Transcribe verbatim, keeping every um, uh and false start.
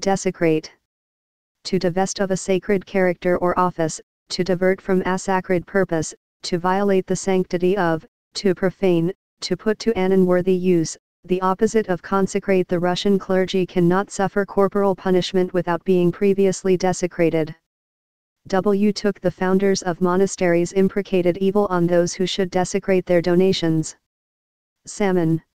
Desecrate. To divest of a sacred character or office, to divert from a sacred purpose, to violate the sanctity of, to profane, to put to an unworthy use, the opposite of consecrate. The Russian clergy cannot suffer corporal punishment without being previously desecrated. W took the founders of monasteries imprecated evil on those who should desecrate their donations. Salmon.